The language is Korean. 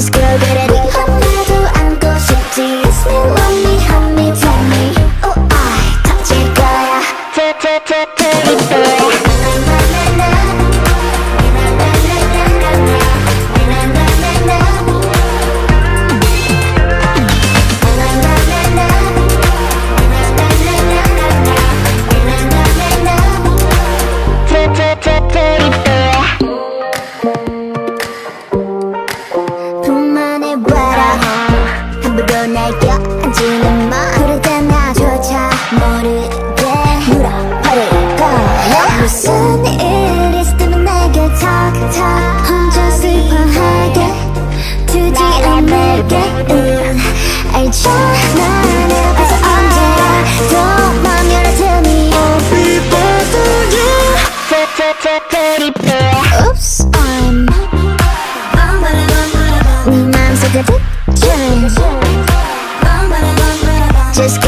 girl 그래 네 하나도 안고 싶지 Kiss me, love me, hug me, tell me Oh I 터질 거야 Dirty boy 불만을 봐라 함부로 날 껴안지는 마 그럴 땐 나조차 모르게 물어버릴 거야 무슨 일 있으면 내게 탁탁 혼자 슬퍼하게 두지 않을게 알죠 난 옆에서 언제라도 맘 열어두니 I'll be there for you Dirty boy Oops I'm 네 맘속에 득점 Just